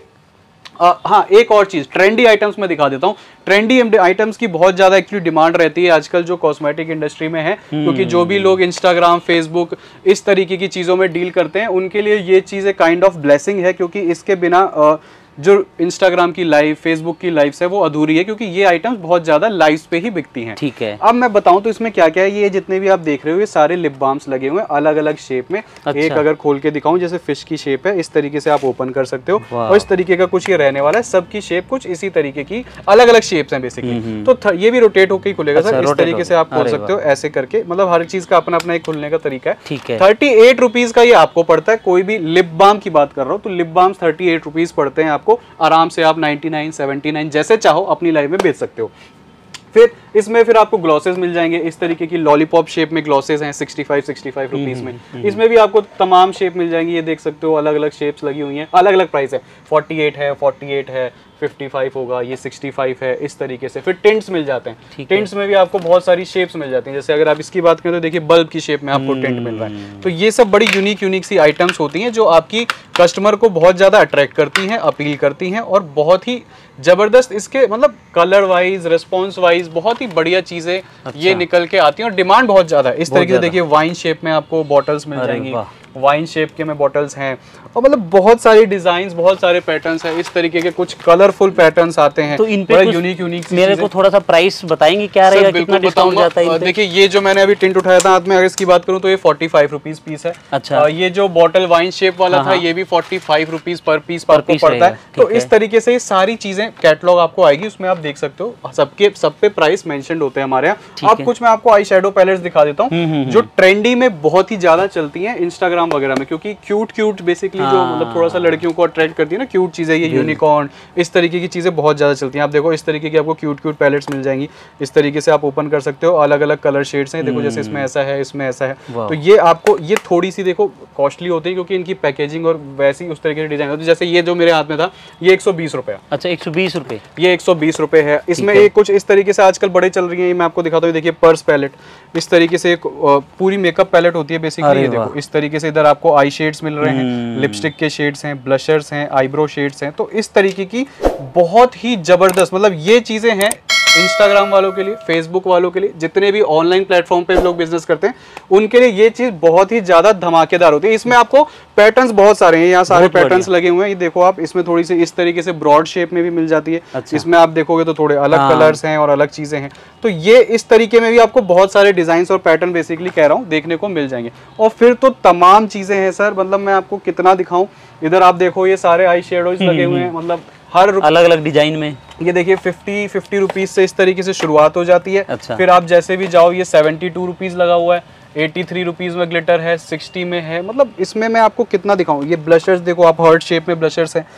हाँ, एक और चीज, ट्रेंडी आइटम्स में दिखा देता हूँ। ट्रेंडी आइटम्स की बहुत ज्यादा एक्चुअली डिमांड रहती है आजकल जो कॉस्मेटिक इंडस्ट्री में है, क्योंकि जो भी लोग इंस्टाग्राम, फेसबुक इस तरीके की चीजों में डील करते हैं उनके लिए ये चीज काइंड ऑफ ब्लेसिंग है, क्योंकि इसके बिना जो इंस्टाग्राम की लाइव, फेसबुक की लाइव है वो अधूरी है, क्योंकि ये आइटम्स बहुत ज्यादा लाइव्स पे ही बिकती हैं। ठीक है। अब मैं बताऊं तो इसमें क्या क्या है। ये जितने भी आप देख रहे हो ये सारे लिप बाम्स लगे हुए हैं अलग अलग शेप में। अच्छा। एक अगर खोल के दिखाऊं, जैसे फिश की शेप है, इस तरीके से आप ओपन कर सकते हो, और इस तरीके का कुछ ये रहने वाला है। सबकी शेप कुछ इसी तरीके की अलग अलग शेप्स हैं बेसिकली। तो ये भी रोटेट होकर खुलेगा सर, इस तरीके से आप खोल सकते हो ऐसे करके, मतलब हर चीज का अपना अपना एक खुलने का तरीका है। 38 रुपीज का ये आपको पड़ता है। कोई भी लिप बाम की बात कर रहा हूँ तो लिप बाम 38 रुपीज पड़ते हैं आपको। आराम से आप 99, 79 जैसे चाहो अपनी लाइफ में बेच सकते हो। फिर इसमें फिर आपको ग्लॉसेस मिल जाएंगे, इस तरीके की लॉलीपॉप शेप में ग्लॉसेस हैं 65 रुपीज में। इसमें भी आपको तमाम शेप मिल जाएंगी, ये देख सकते हो अलग अलग शेप्स लगी हुई हैं, अलग अलग प्राइस है। 48 है, 48 है, 55 होगा, ये 65 है, इस तरीके से। फिर टेंट्स मिल जाते हैं, टेंट्स में भी आपको बहुत सारी शेप्स मिल जाती हैं। जैसे अगर आप इसकी बात करें तो देखिए बल्ब की शेप में आपको टेंट मिल रहा है। तो ये सब बड़ी यूनिक सी आइटम्स होती हैं जो आपकी कस्टमर को बहुत ज्यादा अट्रैक्ट करती हैं, अपील करती हैं, और बहुत ही जबरदस्त इसके मतलब कलर वाइज, रिस्पॉन्स वाइज बहुत ही बढ़िया चीजें ये निकल के आती हैं, और डिमांड बहुत ज्यादा है। इस तरीके से देखिए वाइन शेप में आपको बॉटल्स मिल जाएंगी, वाइन शेप के में बॉटल्स हैं, और मतलब बहुत सारी डिजाइन्स, बहुत सारे पैटर्न्स हैं। इस तरीके के कुछ कलरफुल पैटर्न्स आते हैं, तो इन पे यूनिक मेरे को थोड़ा सा प्राइस बताएंगे क्या रहेगा, कितना डिस्काउंट जाता है? देखिए ये जो मैंने अभी टिंट उठाया था हाथ में, अगर इसकी बात करूं तो ये 45 रुपीज पीस है। अच्छा। ये जो बॉटल वाइन शेप वाला था ये भी 45 रुपीज पर पीस आपको पड़ता है। तो इस तरीके से सारी चीजें कैटलॉग आपको आएगी, उसमें आप देख सकते हो सब पे प्राइस मेंशन्ड होते हैं हमारे यहाँ। अब कुछ मैं आपको आई शेडो पैलेट्स दिखा देता हूँ जो ट्रेंडी में बहुत ही ज्यादा चलती है इंस्टाग्राम वगैरह में, क्योंकि क्यूट बेसिकली जो मतलब थोड़ा सा लड़कियों को अट्रैक्ट करती है ना, क्यूट चीजें, ये यूनिकॉर्न इस तरीके की चीजें बहुत ज्यादा चलती हैं। आप देखो इस तरीके की आपको क्यूट पैलेट्स मिल जाएंगी, इस तरीके से आप ओपन कर सकते हो, अलग अलग कलर शेड्स हैं। देखो जैसे इसमें ऐसा है, इसमें ऐसा है। तो ये आपको ये थोड़ी सी देखो कॉस्टली होती है, क्योंकि इनकी पैकेजिंग और वैसी उस तरीके से डिजाइन होती है। जैसे ये जो मेरे हाथ में था ये 120 रुपए। अच्छा, 120 रुपए, ये 120 रुपए है। इसमें ये कुछ इस तरीके से आजकल बड़े चल रही है, मैं आपको दिखाता हूँ। देखिए पर्स पैलेट, इस तरीके से एक पूरी मेकअप पैलेट होती है बेसिकली। ये देखो इस तरीके से इधर आपको आई शेड्स मिल रहे हैं, लिपस्टिक के शेड्स हैं, ब्लशर्स हैं, आईब्रो शेड्स हैं। तो इस तरीके की बहुत ही जबरदस्त, मतलब ये चीजें हैं इंस्टाग्राम वालों के लिए, फेसबुक वालों के लिए, जितने भी ऑनलाइन प्लेटफॉर्म पे लोग बिजनेस करते हैं उनके लिए ये चीज बहुत ही ज्यादा धमाकेदार होती है। इसमें आपको पैटर्न्स बहुत सारे हैं, यहाँ सारे पैटर्न्स लगे हुए हैं। ये देखो आप, इसमें थोड़ी सी इस तरीके से ब्रॉड शेप में भी मिल जाती है। अच्छा। इसमें आप देखोगे तो थोड़े अलग कलर्स हैं और अलग चीजें हैं। तो ये इस तरीके में भी आपको बहुत सारे डिजाइन और पैटर्न बेसिकली कह रहा हूँ देखने को मिल जाएंगे। और फिर तो तमाम चीजें हैं सर, मतलब मैं आपको कितना दिखाऊं। इधर आप देखो ये सारे आई शेडोज लगे हुए हैं, मतलब हर अलग अलग डिजाइन में। ये देखिए 50 रुपीज से इस तरीके से शुरुआत हो जाती है। अच्छा। फिर आप जैसे भी जाओ ये 72 रुपीज लगा हुआ है, 83 रुपीज में ग्लिटर है, 60 में है। मतलब इसमें मैं आपको कितना दिखाऊं। ये ब्लशर्स देखो आप, हर्ट शेप में ब्लशर्स हैं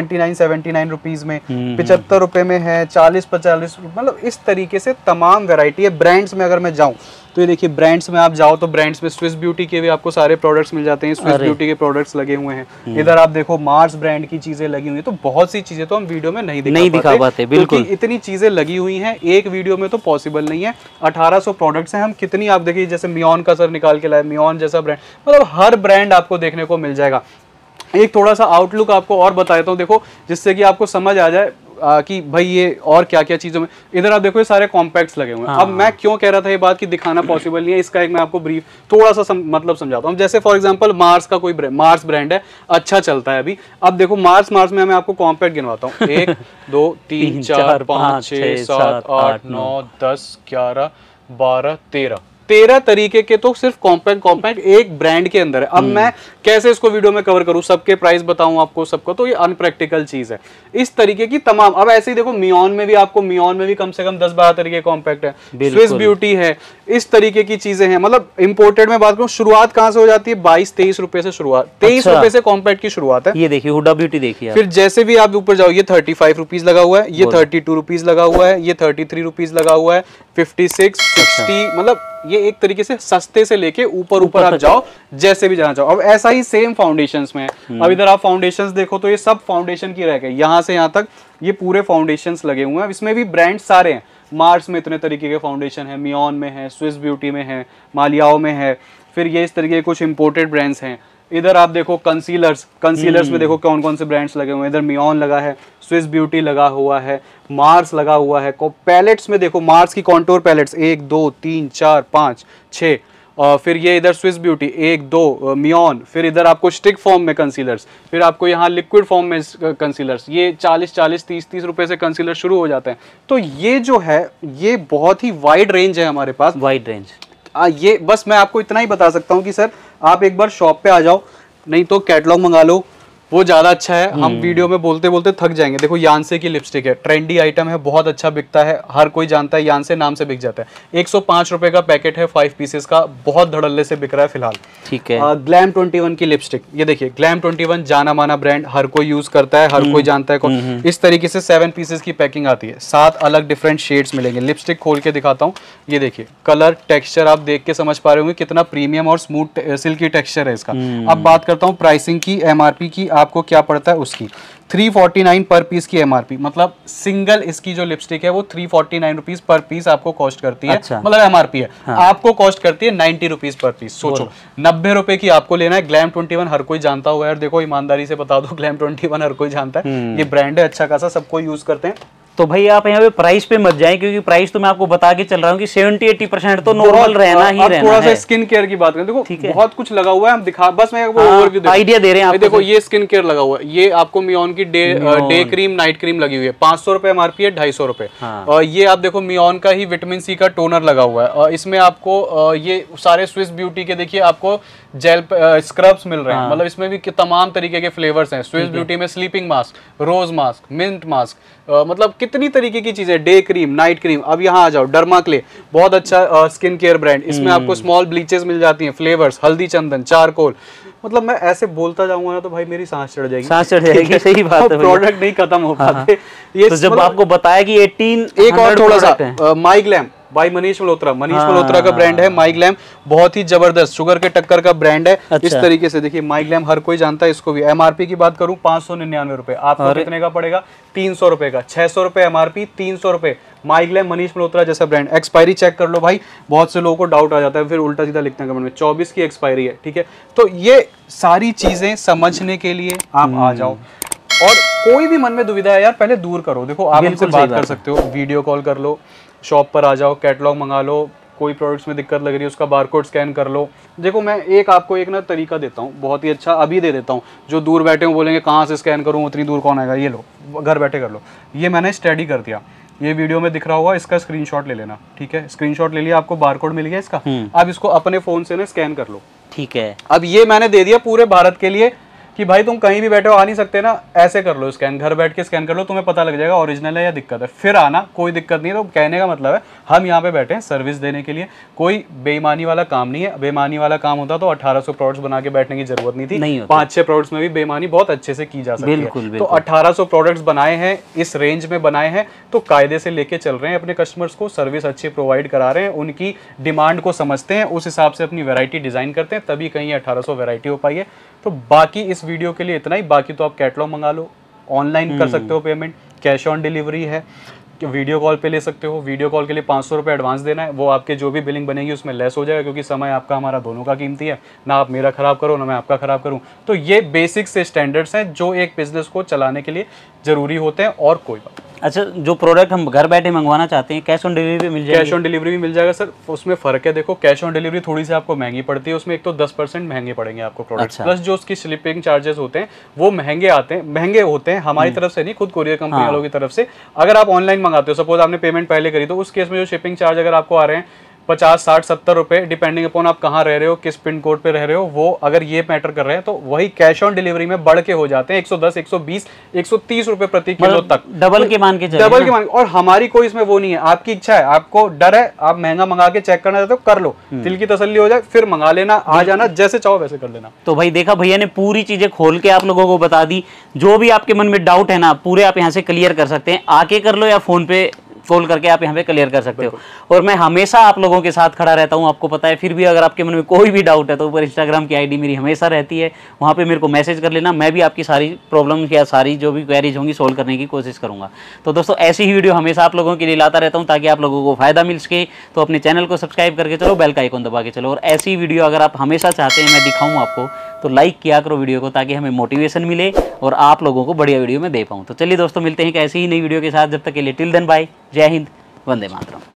79 रुपीज में, 75 रुपए में है, 40 50, मतलब इस तरीके से तमाम वैरायटी है। ब्रांड्स में अगर मैं जाऊं तो ये देखिए ब्रांड्स में आप जाओ तो ब्रांड्स में स्विस ब्यूटी के भी आपको सारे प्रोडक्ट्स मिल जाते हैं, स्विस ब्यूटी के प्रोडक्ट्स लगे हुए हैं। इधर आप देखो मार्स ब्रांड की चीजें लगी हुई है। तो बहुत सी चीजें तो हम वीडियो में नहीं दिखा पाते बिल्कुल, इतनी चीजें लगी हुई हैं एक वीडियो में तो पॉसिबल नहीं है। 1800 प्रोडक्ट्स हैं, हम कितनी आप देखिए जैसे मियोन का सर निकाल के लाए, मियोन जैसा ब्रांड, मतलब हर ब्रांड आपको देखने को मिल जाएगा। एक थोड़ा सा आउटलुक आपको और बता देता हूँ देखो, जिससे कि आपको समझ आ जाए कि भाई ये और क्या क्या चीजों में। इधर आप देखो ये सारे कॉम्पैक्ट्स लगे हुए हैं। अब मैं क्यों कह रहा था ये बात कि दिखाना पॉसिबल नहीं है, इसका एक मैं आपको ब्रीफ थोड़ा सा मतलब समझाता हूँ। जैसे फॉर एग्जांपल मार्स का कोई मार्स ब्रांड है, अच्छा चलता है अभी। अब देखो मार्स में मैं आपको कॉम्पैक्ट गिनवाता हूँ 1 2 3 4 5 6 7 8 9 10 11 12 13 तरीके के तो सिर्फ कॉम्पैक्ट एक ब्रांड के अंदर है। अब मैं कैसे इसको वीडियो में कवर करूं, सबके प्राइस बताऊं आपको सबको, तो ये अनप्रैक्टिकल चीज है। इस तरीके की तमाम, अब ऐसे ही देखो मियोन में भी कम से कम 10-12 तरीके कॉम्पैक्ट है, स्विस ब्यूटी है, इस तरीके की चीजें हैं। मतलब इंपोर्टेड में बात करूं, शुरुआत कहां से हो जाती है? 22-23 रुपए से शुरुआत, 23 रुपए से कॉम्पैक्ट की शुरुआत है। ये देखिए हुडा ब्यूटी देखिए, फिर जैसे भी आप ऊपर जाओ, ये 35 रुपीज लगा हुआ है, ये 32 रुपीज लगा हुआ है, ये 33 रुपीज लगा हुआ है, 56 60, मतलब ये एक तरीके से सस्ते से लेके ऊपर आप जाओ जैसे भी जाना चाहो। अब ऐसा ही सेम फाउंडेशंस में है। अब इधर आप फाउंडेशंस देखो तो ये सब फाउंडेशन की रह गए, यहाँ से यहाँ तक ये पूरे फाउंडेशंस लगे हुए हैं। इसमें भी ब्रांड सारे हैं, मार्स में इतने तरीके के फाउंडेशन है, मियोन में है, स्विस ब्यूटी में है, मालियाओ में है, फिर ये इस तरीके के कुछ इंपोर्टेड ब्रांड्स हैं। इधर आप देखो कंसीलर्स में देखो कौन कौन से ब्रांड्स लगे हुए हैं। इधर मियोन लगा है, स्विस ब्यूटी लगा हुआ है, मार्स लगा हुआ है। पैलेट्स में देखो मार्स की कॉन्टोर पैलेट्स 1 2 3 4 5 6, फिर ये इधर स्विस ब्यूटी 1 2, मियोन, फिर इधर आपको स्टिक फॉर्म में कंसीलर्स, फिर आपको यहाँ लिक्विड फॉर्म में कंसीलर्स। ये 40 30 रुपए से कंसीलर शुरू हो जाते हैं। तो ये जो है ये बहुत ही वाइड रेंज है हमारे पास, वाइड रेंज। ये बस मैं आपको इतना ही बता सकता हूँ कि सर आप एक बार शॉप पे आ जाओ, नहीं तो कैटलॉग मंगा लो, वो ज्यादा अच्छा है। हम वीडियो में बोलते बोलते थक जाएंगे। देखो यानसे की लिपस्टिक है, ट्रेंडी आइटम है, बहुत अच्छा बिकता है, हर कोई जानता है, यानसे नाम से बिक जाता है। 105 रुपए का पैकेट है 5 पीसेस का, बहुत धड़ल्ले से बिक रहा है फिलहाल। ठीक है। ग्लैम 21 की लिपस्टिक, ये देखिए ग्लैम 21 जाना माना ब्रांड, हर कोई यूज करता है, हर कोई जानता है। इस तरीके से 7 पीसेस की पैकिंग आती है, 7 अलग डिफरेंट शेड्स मिलेंगे। लिपस्टिक खोल के दिखाता हूँ, ये देखिए कलर टेक्सचर आप देख के समझ पा रहे होंगे कितना प्रीमियम और स्मूथ सिल्की टेक्सचर है इसका। अब बात करता हूँ प्राइसिंग की, एमआरपी की, आपको क्या पड़ता है उसकी। 349 पर पीस की एमआरपी, मतलब सिंगल इसकी जो लिपस्टिक है वो 349 रुपीज पर पीस आपको कॉस्ट करती है। अच्छा। मतलब एमआरपी है। हाँ। आपको कॉस्ट करती है 90 रुपीज पर पीस। सोचो 90 रुपए की आपको लेना है। ग्लैम 21 हर कोई जानता होगा यार, देखो ईमानदारी से बता दो, ग्लैम 21 हर कोई जानता है, ये ब्रांड है अच्छा खासा, सबको यूज करते हैं। तो भाई आप यहाँ पे प्राइस पे मत जाएं, क्योंकि प्राइस तो मैं आपको बता के चल रहा हूँ कि 70-80% तो नॉर्मल रहना ही रहना है। थोड़ा सा स्किन केयर की बात करें, देखो बहुत कुछ लगा हुआ है, हम दिखा, बस मैं वो ओवरव्यू आइडिया दे रहे हैं। देखो ये स्किन केयर लगा हुआ है, ये आपको मियोन की डे क्रीम नाइट क्रीम लगी हुई है, 500 रुपए एमआरपी है, 250 रुपए। और ये आप देखो मियोन का ही विटामिन सी का टोनर लगा हुआ है, और इसमें आपको ये सारे स्विस ब्यूटी के देखिए आपको जेल स्क्रब्स मिल रहे हैं, मतलब इसमें भी तमाम तरीके के फ्लेवर्स हैं। स्विस ब्यूटी में sleeping mask, rose mask, mint mask, मतलब कितनी तरीके की चीजें, डे क्रीम नाइट क्रीम। अब यहाँ आ जाओ डर्मा क्ले, बहुत अच्छा स्किन केयर ब्रांड, इसमें आपको स्मॉल ब्लीचेस मिल जाती हैं, फ्लेवर्स हल्दी चंदन चारकोल। मतलब मैं ऐसे बोलता जाऊंगा ना तो भाई मेरी सांस चढ़ जाएगी, सही बात है, प्रोडक्ट नहीं खत्म हो पाते। ये तो जब आपको बताया कि 18 एक और थोड़ा सा माई ग्लैम भाई मनीष मल्होत्रा का ब्रांड है माई ग्लैम, बहुत ही जबरदस्त शुगर के टक्कर का ब्रांड है। अच्छा। इस तरीके से देखिए माई ग्लैम हर कोई जानता है इसको भी। एमआरपी की बात करूं 599 रुपए, आपको कितने का पड़ेगा? 300 रुपए का। 600 रुपए एमआरपी, 300 रुपए। माई ग्लैम मनीष मल्होत्रा जैसा ब्रांड। एक्सपायरी चेक कर लो भाई, बहुत से लोगों को डाउट आ जाता है, फिर उल्टा सीधा लिखते हैं कमेंट में, 24 की एक्सपायरी है। ठीक है, तो ये सारी चीजें समझने के लिए आप आ जाओ, और कोई भी मन में दुविधा है यार पहले दूर करो। देखो आप हमसे बात कर सकते हो, वीडियो कॉल कर लो, शॉप पर आ जाओ, कैटलॉग मंगा लो, कोई प्रोडक्ट्स में दिक्कत लग रही है उसका बारकोड स्कैन कर लो। देखो मैं आपको एक ना तरीका देता हूँ, बहुत ही अच्छा, अभी दे देता हूँ। जो दूर बैठे हो बोलेंगे कहाँ से स्कैन करूँ, उतनी दूर कौन आएगा, ये लो घर बैठे कर लो। ये मैंने स्टडी कर दिया, ये वीडियो में दिख रहा होगा, इसका स्क्रीनशॉट ले लेना। ठीक है, स्क्रीनशॉट ले लिया, आपको बारकोड मिल गया इसका। अब इसको अपने फोन से ना स्कैन कर लो। ठीक है, अब ये मैंने दे दिया पूरे भारत के लिए, कि भाई तुम कहीं भी बैठे हो, आ नहीं सकते ना, ऐसे कर लो स्कैन, घर बैठ के स्कैन कर लो, तुम्हें पता लग जाएगा ओरिजिनल है या दिक्कत है, फिर आना, कोई दिक्कत नहीं है। तो कहने का मतलब है हम यहाँ पे बैठे हैं सर्विस देने के लिए, कोई बेईमानी वाला काम नहीं है। बेईमानी वाला काम होता तो 1800 प्रोडक्ट्स बना के बैठने की जरूरत नहीं थी, 5-6 प्रोडक्ट्स में भी बेईमानी बहुत अच्छे से की जा सकती है। तो 1800 प्रोडक्ट्स बनाए हैं, इस रेंज में बनाए हैं, तो कायदे से लेके चल रहे हैं अपने कस्टमर्स को, सर्विस अच्छी प्रोवाइड करा रहे हैं, उनकी डिमांड को समझते हैं, उस हिसाब से अपनी वैरायटी डिजाइन करते हैं, तभी कहीं 1800 वैरायटी हो पाई है। तो बाकी इस वीडियो के लिए इतना ही। बाकी तो आप कैटलॉग मंगा लो, ऑनलाइन कर सकते हो पेमेंट, कैश ऑन डिलीवरी है, वीडियो कॉल पे ले सकते हो। वीडियो कॉल के लिए 500 रुपये एडवांस देना है, वो आपके जो भी बिलिंग बनेगी उसमें लेस हो जाएगा, क्योंकि समय आपका हमारा दोनों का कीमती है, ना आप मेरा खराब करो ना मैं आपका खराब करूं। तो ये बेसिक से स्टैंडर्ड्स हैं जो एक बिजनेस को चलाने के लिए जरूरी होते हैं, और कोई बात। अच्छा, जो प्रोडक्ट हम घर बैठे मंगवाना चाहते हैं कैश ऑन डिलीवरी मिल जाएगी? कैश ऑन डिलीवरी भी मिल जाएगा सर। उसमें फ़र्क है, देखो कैश ऑन डिलीवरी थोड़ी सी आपको महंगी पड़ती है, उसमें एक तो 10% महंगे पड़ेंगे आपको प्रोडक्ट, प्लस जो उसकी शिपिंग चार्जेस होते हैं वो महंगे होते हैं हमारी तरफ से नहीं, खुद कोरियर कंपनी वालों की तरफ से। अगर आप ऑनलाइन मंगाते हो, सपोज आपने पेमेंट पहले करी, तो उस केस में जो शिपिंग चार्ज अगर आपको आ रहे हैं 50, 60, 70 रुपये, डिपेंडिंग अपॉन आप कहाँ रह रहे हो, किस पिन कोड पे रह रहे हो, वो अगर ये मैटर कर रहे हैं, तो वही कैश ऑन डिलीवरी में बढ़ के हो जाते हैं 110, 120, 130 रुपये प्रति किलो तक, डबल के मान के डबल के मान। और हमारी कोई इसमें वो नहीं है, आपकी इच्छा है, आपको डर है, आप महंगा मंगा के चेक करना चाहते हो, कर लो, दिल की तसल्ली हो जाए, फिर मंगा लेना, आ जाना, जैसे चाहो वैसे कर लेना। तो भाई देखा, भैया ने पूरी चीजें खोल के आप लोगों को बता दी। जो भी आपके मन में डाउट है ना, पूरे आप यहाँ से क्लियर कर सकते हैं, आके कर लो या फोन पे कॉल करके आप यहाँ पे क्लियर कर सकते हो। और मैं हमेशा आप लोगों के साथ खड़ा रहता हूँ, आपको पता है। फिर भी अगर आपके मन में कोई भी डाउट है तो ऊपर इंस्टाग्राम की आईडी मेरी हमेशा रहती है, वहाँ पे मेरे को मैसेज कर लेना, मैं भी आपकी सारी प्रॉब्लम या सारी जो भी क्वेरीज होंगी सोल्व करने की कोशिश करूँगा। तो दोस्तों ऐसी ही वीडियो हमेशा आप लोगों के लिए लाता रहता हूँ, ताकि आप लोगों को फायदा मिल सके। तो अपने चैनल को सब्सक्राइब करके चलो, बेल का आइकन दबा के चलो। और ऐसी वीडियो अगर आप हमेशा चाहते हैं मैं दिखाऊँ आपको, तो लाइक किया करो वीडियो को, ताकि हमें मोटिवेशन मिले और आप लोगों को बढ़िया वीडियो में दे पाऊँ। तो चलिए दोस्तों, मिलते हैं एक ऐसी ही नई वीडियो के साथ। जब तक के लिए टिल देन बाय, जय हिंद, वंदे मातरम।